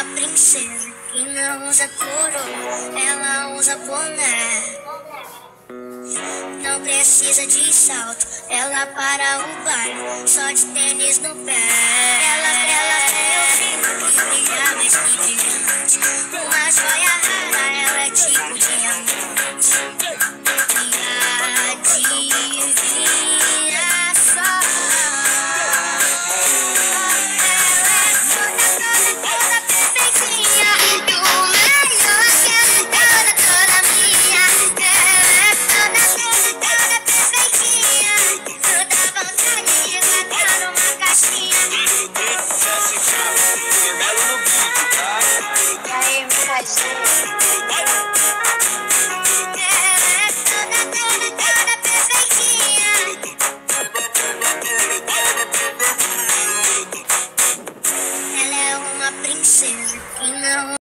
uma princesa que não usa coroa, ela usa boné. Não precisa de salto, ela para o baile, só de tênis no pé. Ela tem o brilho que brilha mais que brilhante, uma joia rara, ela é tipo diamante. E adivinha só, ela é toda perfeitinha, e o melhor que ela toda minha. Ela é toda perfeitinha, toda vontade de guardar numa caixinha. E aí, Micadinha? Ela é uma princesa que não